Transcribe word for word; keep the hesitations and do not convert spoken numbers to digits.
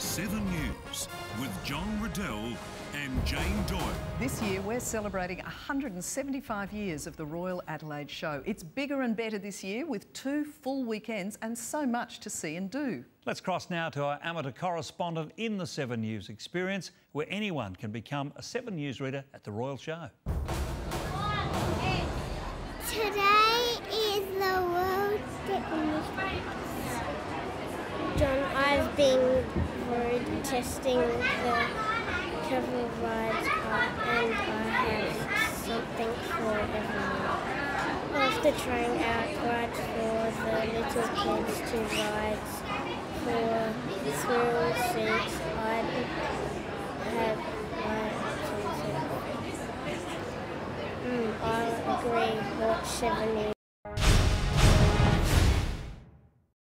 seven News with John Riddell and Jane Doyle. This year we're celebrating one hundred seventy-five years of the Royal Adelaide Show. It's bigger and better this year with two full weekends and so much to see and do. Let's cross now to our amateur correspondent in the seven News experience, where anyone can become a seven News reader at the Royal Show. Today is the World Deklan. John, I've been road testing the travel rides part and I have something for everyone. After trying out rides for the little kids to rides for thrill seats, I'd have my mm, I'll agree, watch seven News.